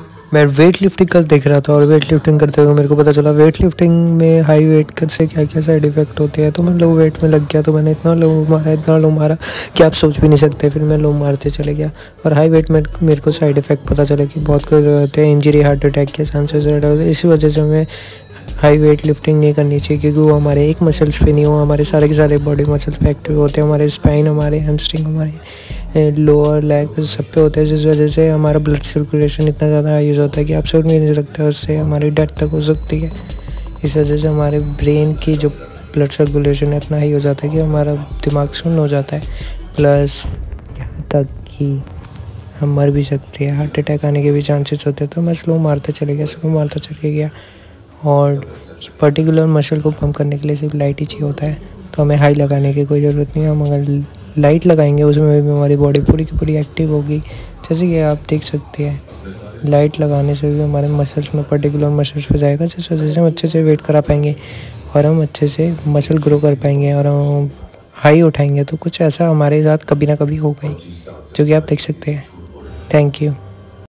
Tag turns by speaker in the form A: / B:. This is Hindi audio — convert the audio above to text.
A: मैं वेट लिफ्टिंग कर देख रहा था और वेट लिफ्टिंग करते हुए मेरे को पता चला वेट लिफ्टिंग में हाई वेट कर से क्या क्या साइड इफ़ेक्ट होते हैं। तो मैं लो वेट में लग गया, तो मैंने इतना लो मारा कि आप सोच भी नहीं सकते। फिर मैं लो मारते चले गया और हाई वेट में मेरे को साइड इफ़ेक्ट पता चला कि बहुत कुछ होते हैं, इंजरी, हार्ट अटैक के चांसेस ज़्यादा होते हैं। इसी वजह से हमें हाई वेट लिफ्टिंग नहीं करनी चाहिए, क्योंकि वो हमारे एक मसल्स पे नहीं, वो हमारे सारे के सारे बॉडी मसल्स पे एक्टिव होते हैं। हमारे स्पाइन, हमारे हैमस्ट्रिंग, हमारे लोअर लेग सब पे होते हैं, जिस वजह से हमारा ब्लड सर्कुलेशन इतना ज़्यादा हाई यूज़ होता है कि आप सोच नहीं सकते, उससे हमारी डेथ तक हो सकती है। इस वजह से हमारे ब्रेन की जो ब्लड सर्कुलेशन इतना हाई हो जाता है कि हमारा दिमाग सुन्न हो जाता है, प्लस यहाँ तक कि हम मर भी सकते हैं, हार्ट अटैक आने के भी चांसेस होते हैं। तो मैं स्लो मारता चले गया और पर्टिकुलर मसल को पम्प करने के लिए सिर्फ लाइट ही चाहिए होता है, तो हमें हाई लगाने की कोई ज़रूरत नहीं है। हम अगर लाइट लगाएंगे उसमें भी हमारी बॉडी पूरी की पूरी एक्टिव होगी। जैसे कि आप देख सकते हैं, लाइट लगाने से भी हमारे मसल्स में, पर्टिकुलर मसल्स पे जाएगा, जिस वजह से हम अच्छे से वेट करा पाएंगे और हम अच्छे से मसल ग्रो कर पाएंगे और हम हाई उठाएंगे। तो कुछ ऐसा हमारे साथ कभी ना कभी होगा ही, जो कि आप देख सकते हैं। Thank you.